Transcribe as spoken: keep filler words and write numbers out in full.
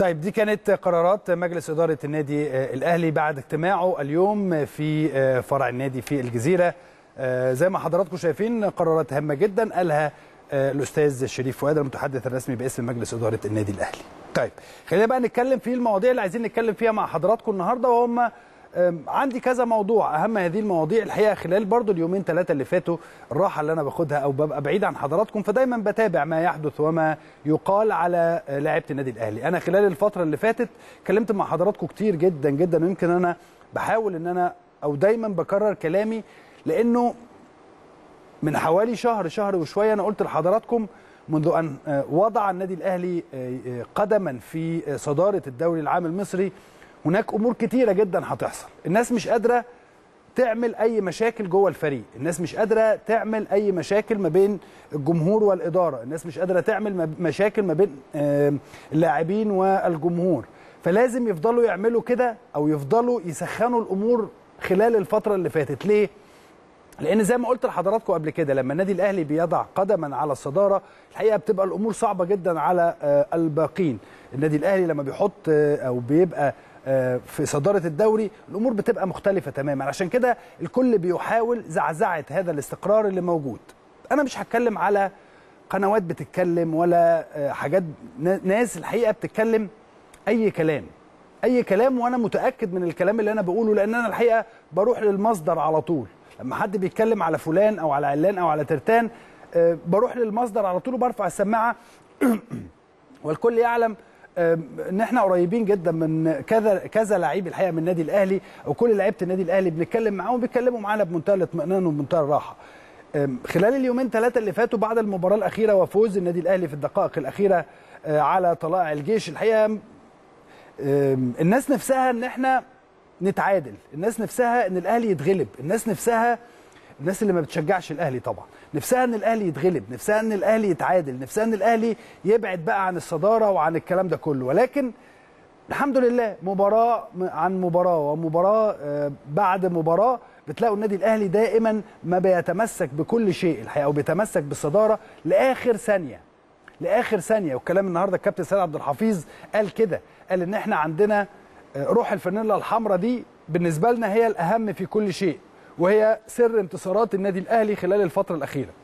طيب دي كانت قرارات مجلس إدارة النادي الأهلي بعد اجتماعه اليوم في فرع النادي في الجزيرة. زي ما حضراتكم شايفين قرارات هامة جدا قالها الأستاذ شريف فؤاد المتحدث الرسمي باسم مجلس إدارة النادي الأهلي. طيب خلينا بقى نتكلم في المواضيع اللي عايزين نتكلم فيها مع حضراتكم النهارده، وهم عندي كذا موضوع. اهم هذه المواضيع الحقيقه خلال برضو اليومين ثلاثه اللي فاتوا، الراحه اللي انا باخدها او ببقى بعيد عن حضراتكم، فدايما بتابع ما يحدث وما يقال على لاعيبه النادي الاهلي. انا خلال الفتره اللي فاتت اتكلمت مع حضراتكم كتير جدا جدا، ويمكن انا بحاول ان انا او دايما بكرر كلامي، لانه من حوالي شهر شهر وشويه انا قلت لحضراتكم منذ ان وضع النادي الاهلي قدما في صداره الدوري العام المصري هناك امور كتيره جدا هتحصل. الناس مش قادره تعمل اي مشاكل جوه الفريق، الناس مش قادره تعمل اي مشاكل ما بين الجمهور والاداره، الناس مش قادره تعمل مشاكل ما بين اللاعبين والجمهور، فلازم يفضلوا يعملوا كده او يفضلوا يسخنوا الامور خلال الفتره اللي فاتت. ليه؟ لان زي ما قلت لحضراتكم قبل كده، لما النادي الاهلي بيضع قدما على الصداره الحقيقه بتبقى الامور صعبه جدا على الباقين. النادي الاهلي لما بيحط او بيبقى في صدارة الدوري الأمور بتبقى مختلفة تماما، عشان كده الكل بيحاول زعزعة هذا الاستقرار اللي موجود. أنا مش هتكلم على قنوات بتتكلم ولا حاجات، ناس الحقيقة بتتكلم أي كلام أي كلام، وأنا متأكد من الكلام اللي أنا بقوله، لأن أنا الحقيقة بروح للمصدر على طول. لما حد بيتكلم على فلان أو على علان أو على ترتان بروح للمصدر على طول وبرفع السماعة والكل يعلم ان احنا قريبين جدا من كذا كذا لعيب الحقيقه من النادي الاهلي، او كل لعيبه النادي الاهلي بنتكلم معاهم بيتكلموا معانا بمنتهى الاطمئنان وبمنتهى الراحه. خلال اليومين ثلاثه اللي فاتوا بعد المباراه الاخيره وفوز النادي الاهلي في الدقائق الاخيره على طلائع الجيش، الحقيقه الناس نفسها ان احنا نتعادل، الناس نفسها ان الاهلي يتغلب، الناس نفسها، الناس اللي ما بتشجعش الاهلي طبعا نفسها ان الاهلي يتغلب، نفسها ان الاهلي يتعادل، نفسها ان الاهلي يبعد بقى عن الصداره وعن الكلام ده كله. ولكن الحمد لله مباراه عن مباراه ومباراه بعد مباراه بتلاقوا النادي الاهلي دائما ما بيتمسك بكل شيء الحقيقه، وبيتمسك بالصداره لاخر ثانيه لاخر ثانيه. والكلام النهارده الكابتن سيد عبد الحفيظ قال كده، قال ان احنا عندنا روح الفانيلا الحمراء دي بالنسبه لنا هي الاهم في كل شيء، وهي سر انتصارات النادي الاهلي خلال الفتره الاخيره.